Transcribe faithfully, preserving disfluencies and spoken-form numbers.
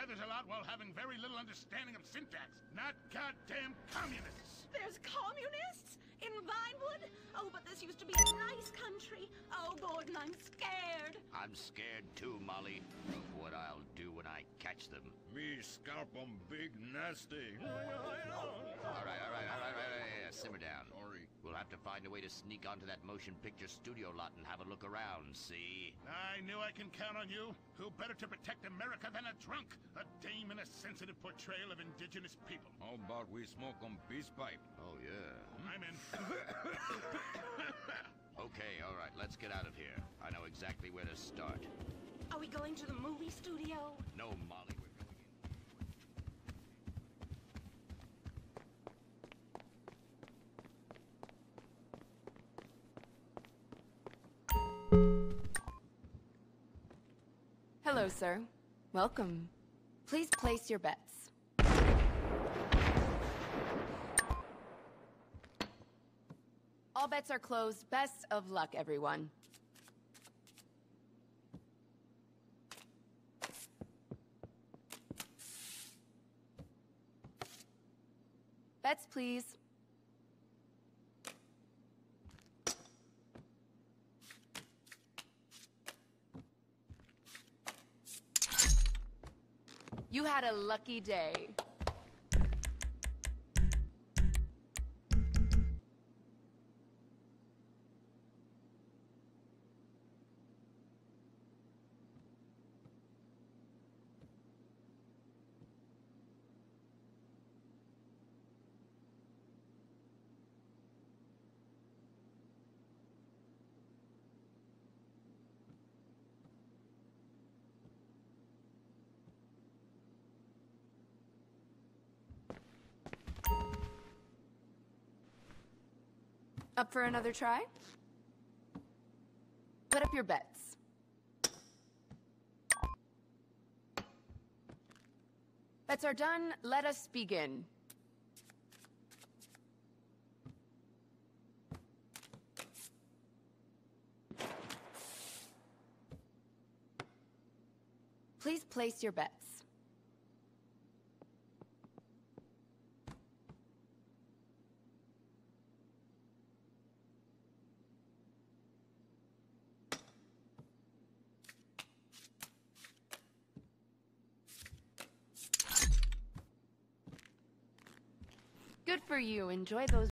feathers a lot while having very little understanding of syntax. Not goddamn communists. There's communists? In Vinewood? Oh, but this used to be a nice country. Oh, Gordon, I'm scared. I'm scared too, Molly, of what I'll do when I catch them. Me scalp 'em big nasty. All right, all right, all right, all right, all right. Simmer down. Sorry. We'll have to find a way to sneak onto that motion picture studio lot and have a look around, see? I knew I can count on you. Who better to protect America than a drunk? A dame in a sensitive portrayal of indigenous people. How about we smoke 'em peace pipe? Oh, yeah. I'm in. Okay, all right, let's get out of here. I know exactly where to start. Are we going to the movie studio? No, Molly, we're going in. Hello, sir. Welcome. Please place your bets. All bets are closed. Best of luck, everyone. Bets, please. You had a lucky day. Up for another try? Put up your bets. Bets are done. Let us begin. Please place your bets. Good for you. Enjoy those